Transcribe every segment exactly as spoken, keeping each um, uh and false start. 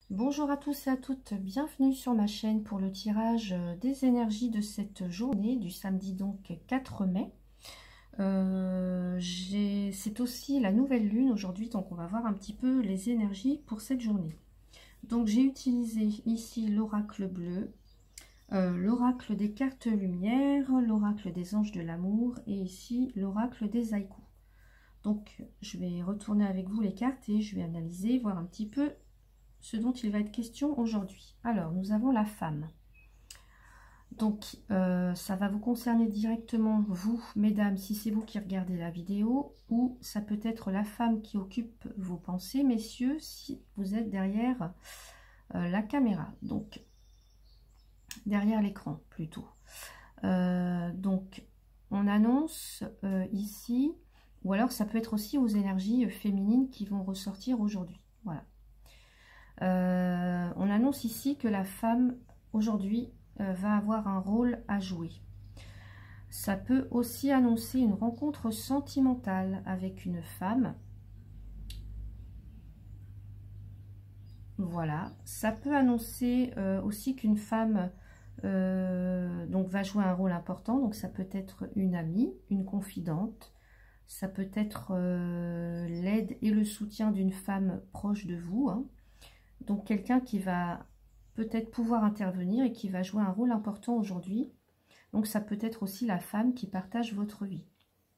Bonjour à tous et à toutes, bienvenue sur ma chaîne pour le tirage des énergies de cette journée du samedi donc quatre mai. Euh, c'est aussi la nouvelle lune aujourd'hui, donc on va voir un petit peu les énergies pour cette journée. Donc j'ai utilisé ici l'oracle bleu, euh, l'oracle des cartes lumière, l'oracle des anges de l'amour et ici l'oracle des haïkus. Donc je vais retourner avec vous les cartes et je vais analyser, voir un petit peu ce dont il va être question aujourd'hui. Alors, nous avons la femme. Donc, euh, ça va vous concerner directement, vous, mesdames, si c'est vous qui regardez la vidéo, ou ça peut être la femme qui occupe vos pensées, messieurs, si vous êtes derrière euh, la caméra, donc derrière l'écran plutôt. Euh, donc, on annonce euh, ici, ou alors ça peut être aussi aux énergies féminines qui vont ressortir aujourd'hui. Voilà. Euh, on annonce ici que la femme aujourd'hui euh, va avoir un rôle à jouer. Ça peut aussi annoncer une rencontre sentimentale avec une femme. Voilà. Ça peut annoncer euh, aussi qu'une femme euh, donc va jouer un rôle important. Donc ça peut être une amie, une confidente. Ça peut être euh, l'aide et le soutien d'une femme proche de vous, hein. Donc quelqu'un qui va peut-être pouvoir intervenir et qui va jouer un rôle important aujourd'hui. Donc ça peut être aussi la femme qui partage votre vie.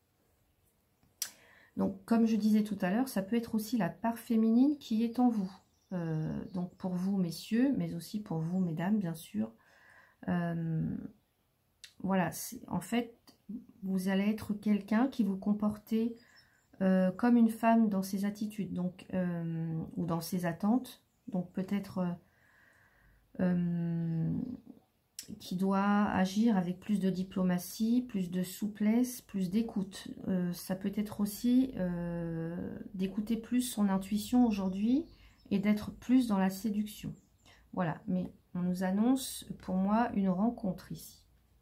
Donc comme je disais tout à l'heure, ça peut être aussi la part féminine qui est en vous. Euh, donc pour vous messieurs, mais aussi pour vous mesdames bien sûr. Euh, voilà, en fait vous allez être quelqu'un qui vous comportez euh, comme une femme dans ses attitudes donc, euh, ou dans ses attentes. Donc peut-être euh, euh, qui doit agir avec plus de diplomatie, plus de souplesse, plus d'écoute. Euh, ça peut être aussi euh, d'écouter plus son intuition aujourd'hui et d'être plus dans la séduction. Voilà, mais on nous annonce pour moi une rencontre ici.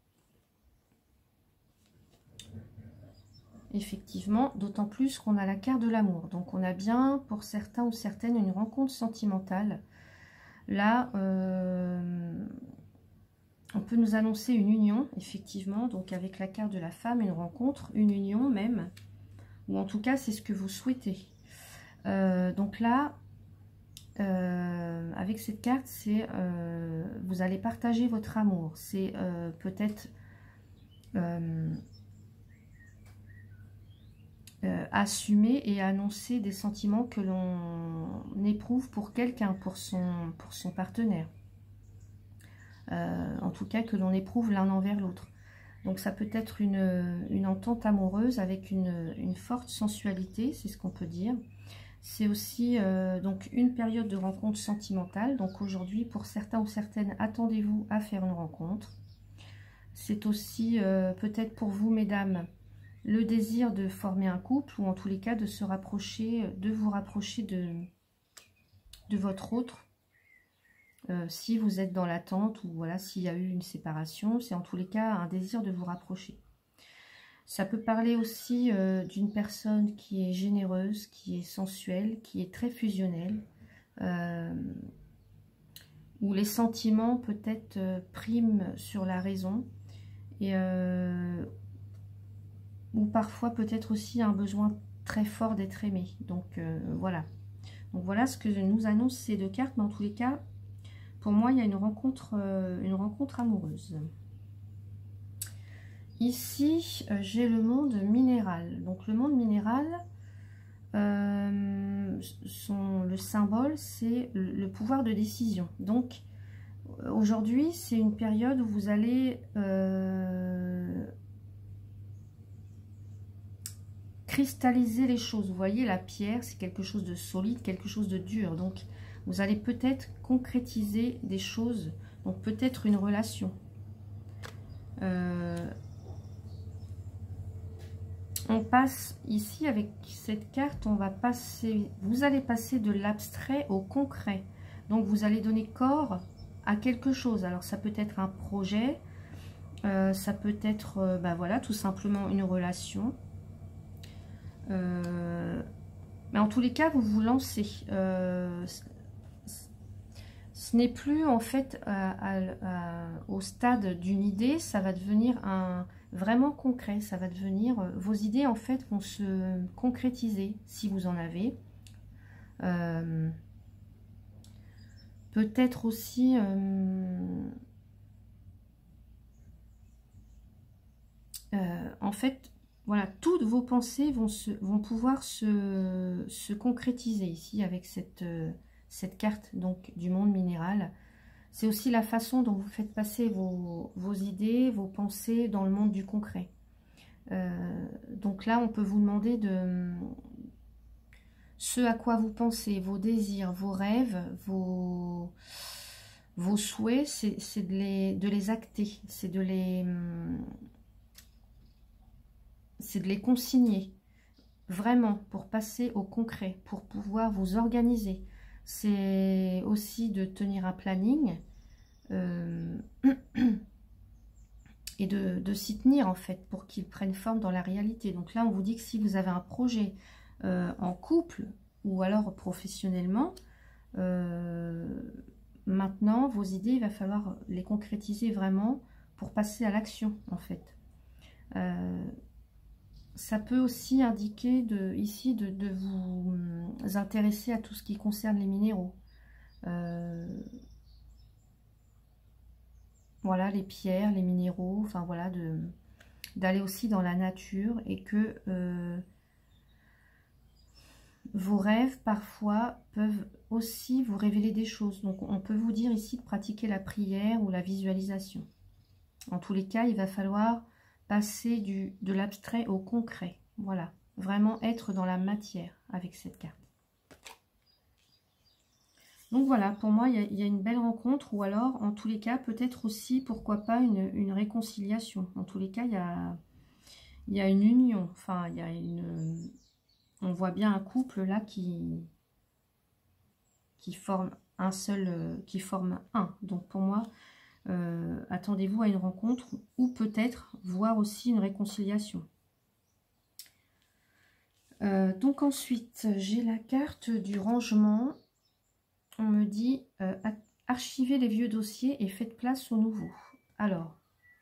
Effectivement, d'autant plus qu'on a la carte de l'amour. Donc on a bien, pour certains ou certaines, une rencontre sentimentale. Là, euh, on peut nous annoncer une union, effectivement, donc avec la carte de la femme, une rencontre, une union même, ou en tout cas, c'est ce que vous souhaitez. Euh, donc là, euh, avec cette carte, c'est euh, vous allez partager votre amour. C'est euh, peut-être euh, euh, assumer et annoncer des sentiments que l'on éprouve pour quelqu'un, pour son, pour son partenaire. Euh, en tout cas que l'on éprouve l'un envers l'autre. Donc ça peut être une, une entente amoureuse avec une, une forte sensualité, c'est ce qu'on peut dire. C'est aussi euh, donc une période de rencontre sentimentale. Donc aujourd'hui, pour certains ou certaines, attendez-vous à faire une rencontre. C'est aussi euh, peut-être pour vous, mesdames, le désir de former un couple ou en tous les cas de se rapprocher, de vous rapprocher de, de votre autre. Euh, si vous êtes dans l'attente ou voilà, s'il y a eu une séparation, c'est en tous les cas un désir de vous rapprocher. Ça peut parler aussi euh, d'une personne qui est généreuse, qui est sensuelle, qui est très fusionnelle, euh, où les sentiments peut-être euh, priment sur la raison, et euh, ou parfois peut-être aussi un besoin très fort d'être aimé. Donc euh, voilà. Donc voilà ce que nous annoncent ces deux cartes, mais en tous les cas, pour moi, il y a une rencontre, euh, une rencontre amoureuse. Ici, euh, j'ai le monde minéral. Donc, le monde minéral, euh, son, le symbole, c'est le, le pouvoir de décision. Donc, aujourd'hui, c'est une période où vous allez euh, cristalliser les choses. Vous voyez, la pierre, c'est quelque chose de solide, quelque chose de dur. Donc, vous allez peut-être concrétiser des choses, donc peut-être une relation. Euh, on passe ici avec cette carte, on va passer, vous allez passer de l'abstrait au concret. Donc vous allez donner corps à quelque chose. Alors ça peut être un projet, euh, ça peut être, euh, bah voilà, tout simplement une relation. Euh, mais en tous les cas, vous vous lancez. Euh, ce n'est plus en fait à, à, à, au stade d'une idée, ça va devenir un vraiment concret, ça va devenir, vos idées en fait vont se concrétiser si vous en avez. Euh, peut-être aussi euh, euh, en fait, voilà, toutes vos pensées vont, se, vont pouvoir se, se concrétiser ici avec cette, euh, cette carte donc du monde minéral. C'est aussi la façon dont vous faites passer vos, vos idées, vos pensées dans le monde du concret. Euh, donc là, on peut vous demander de ce à quoi vous pensez, vos désirs, vos rêves, vos, vos souhaits, c'est de les, de les acter, c'est de les, c'est de les consigner, vraiment, pour passer au concret, pour pouvoir vous organiser. C'est aussi de tenir un planning euh, et de, de s'y tenir, en fait, pour qu'il prenne forme dans la réalité. Donc là, on vous dit que si vous avez un projet euh, en couple ou alors professionnellement, euh, maintenant, vos idées, il va falloir les concrétiser vraiment pour passer à l'action, en fait. Euh, ça peut aussi indiquer de, ici de, de vous intéresser à tout ce qui concerne les minéraux. Euh, voilà, les pierres, les minéraux, enfin voilà, de d'aller aussi dans la nature et que euh, vos rêves parfois peuvent aussi vous révéler des choses. Donc on peut vous dire ici de pratiquer la prière ou la visualisation. En tous les cas, il va falloir passer du, de l'abstrait au concret. Voilà, vraiment être dans la matière avec cette carte. Donc voilà, pour moi, il y, a, il y a une belle rencontre, ou alors, en tous les cas, peut-être aussi, pourquoi pas, une, une réconciliation. En tous les cas, il y a, il y a une union, enfin, il y a une... On voit bien un couple là qui, qui forme un seul, qui forme un. Donc pour moi, euh, attendez-vous à une rencontre ou peut-être voir aussi une réconciliation. Euh, donc ensuite, j'ai la carte du rangement. On me dit euh, archivez les vieux dossiers et faites place aux nouveaux. Alors,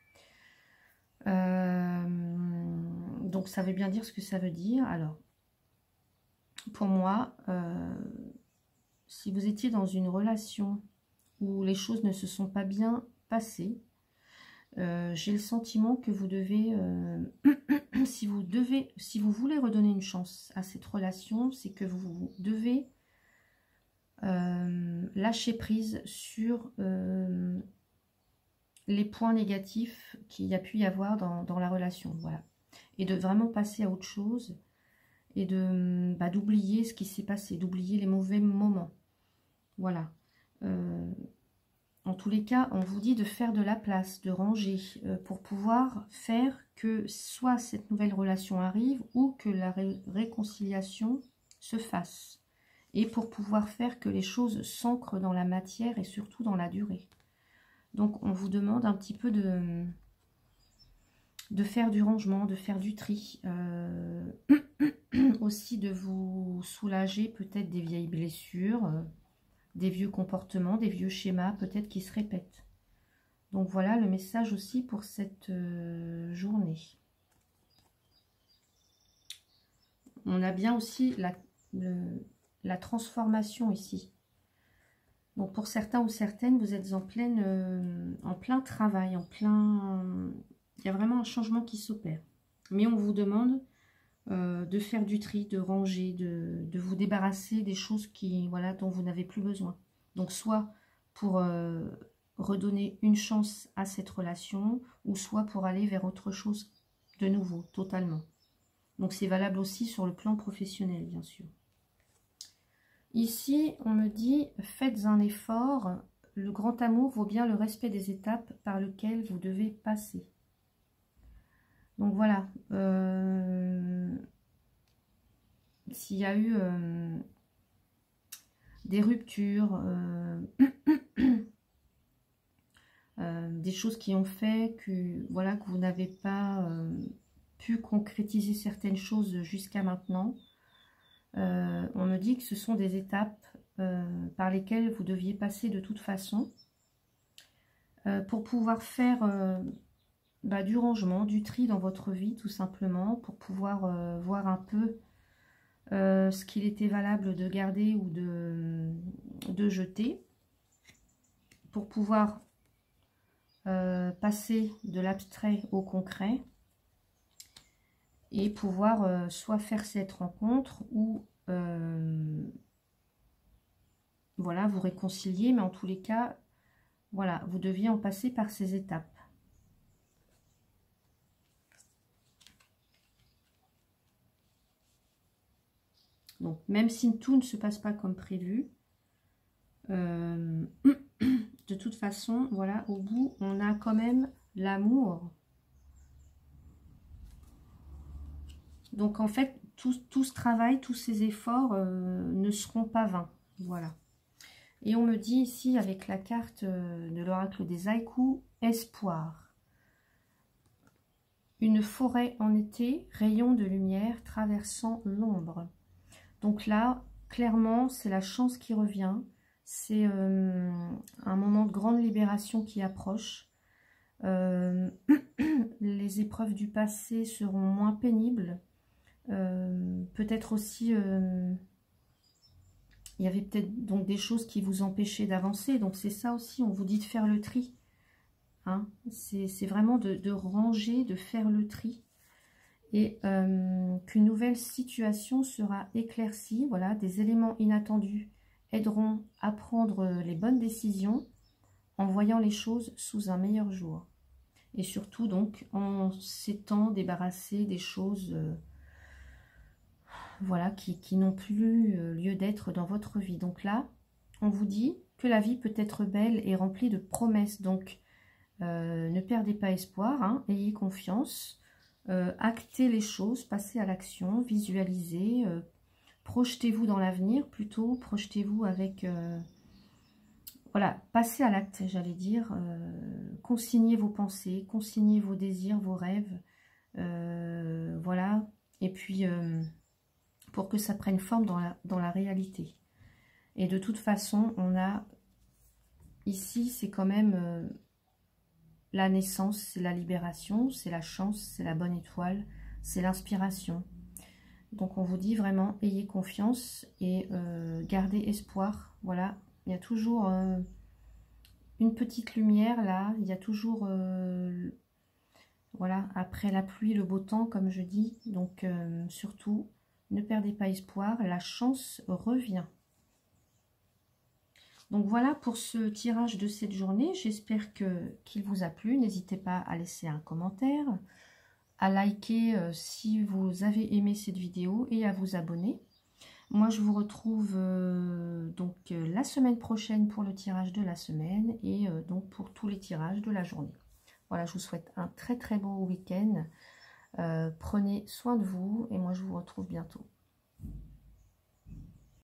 euh, donc ça veut bien dire ce que ça veut dire. Alors, pour moi, euh, si vous étiez dans une relation où les choses ne se sont pas bien passées, euh, j'ai le sentiment que vous devez, euh, si vous devez, si vous voulez redonner une chance à cette relation, c'est que vous devez euh, lâcher prise sur euh, les points négatifs qu'il y a pu y avoir dans, dans la relation, voilà, et de vraiment passer à autre chose. Et de bah, d'oublier ce qui s'est passé, d'oublier les mauvais moments. Voilà. Euh, en tous les cas, on vous dit de faire de la place, de ranger, euh, pour pouvoir faire que soit cette nouvelle relation arrive ou que la ré réconciliation se fasse. Et pour pouvoir faire que les choses s'ancrent dans la matière et surtout dans la durée. Donc, on vous demande un petit peu de... de faire du rangement, de faire du tri, euh, aussi de vous soulager peut-être des vieilles blessures, euh, des vieux comportements, des vieux schémas peut-être qui se répètent. Donc voilà le message aussi pour cette euh, journée. On a bien aussi la, le, la transformation ici. Donc pour certains ou certaines, vous êtes en, pleine, euh, en plein travail, en plein... Il y a vraiment un changement qui s'opère. Mais on vous demande euh, de faire du tri, de ranger, de, de vous débarrasser des choses qui, voilà, dont vous n'avez plus besoin. Donc soit pour euh, redonner une chance à cette relation, ou soit pour aller vers autre chose de nouveau, totalement. Donc c'est valable aussi sur le plan professionnel, bien sûr. Ici, on me dit, faites un effort. Le grand amour vaut bien le respect des étapes par lesquelles vous devez passer. Donc voilà, euh, s'il y a eu euh, des ruptures, euh, euh, des choses qui ont fait que, voilà, que vous n'avez pas euh, pu concrétiser certaines choses jusqu'à maintenant, euh, on me dit que ce sont des étapes euh, par lesquels vous deviez passer de toute façon euh, pour pouvoir faire euh, bah, du rangement, du tri dans votre vie tout simplement, pour pouvoir euh, voir un peu euh, ce qu'il était valable de garder ou de, de jeter, pour pouvoir euh, passer de l'abstrait au concret et pouvoir euh, soit faire cette rencontre ou euh, voilà, vous réconcilier, mais en tous les cas, voilà, vous deviez en passer par ces étapes. Donc, même si tout ne se passe pas comme prévu, euh, de toute façon, voilà, au bout, on a quand même l'amour. Donc, en fait, tout, tout ce travail, tous ces efforts euh, ne seront pas vains. Voilà. Et on me dit ici, avec la carte de l'oracle des haïkus, espoir. Une forêt en été, rayon de lumière traversant l'ombre. Donc là, clairement, c'est la chance qui revient. C'est euh, un moment de grande libération qui approche. Euh, les épreuves du passé seront moins pénibles. Euh, peut-être aussi... Euh, il y avait peut-être donc des choses qui vous empêchaient d'avancer. Donc c'est ça aussi, on vous dit de faire le tri. Hein, c'est vraiment de, de ranger, de faire le tri. Et euh, qu'une nouvelle situation sera éclaircie. Voilà, des éléments inattendus aideront à prendre les bonnes décisions en voyant les choses sous un meilleur jour. Et surtout donc en s'étant débarrassé des choses... Euh, voilà, qui, qui n'ont plus lieu d'être dans votre vie. Donc là, on vous dit que la vie peut être belle et remplie de promesses. Donc, euh, ne perdez pas espoir, hein, ayez confiance, euh, actez les choses, passez à l'action, visualisez, euh, projetez-vous dans l'avenir plutôt, projetez-vous avec... Euh, voilà, passez à l'acte, j'allais dire, euh, consignez vos pensées, consignez vos désirs, vos rêves, euh, voilà, et puis... Euh, pour que ça prenne forme dans la, dans la réalité. Et de toute façon, on a ici, c'est quand même euh, la naissance, c'est la libération, c'est la chance, c'est la bonne étoile, c'est l'inspiration. Donc on vous dit vraiment, ayez confiance et euh, gardez espoir. Voilà, il y a toujours euh, une petite lumière là, il y a toujours, euh, voilà, après la pluie, le beau temps, comme je dis. Donc euh, surtout, ne perdez pas espoir, la chance revient. Donc voilà pour ce tirage de cette journée. J'espère que qu'il vous a plu. N'hésitez pas à laisser un commentaire, à liker euh, si vous avez aimé cette vidéo et à vous abonner. Moi, je vous retrouve euh, donc euh, la semaine prochaine pour le tirage de la semaine et euh, donc pour tous les tirages de la journée. Voilà, je vous souhaite un très très beau week-end. Euh, prenez soin de vous et moi je vous retrouve bientôt.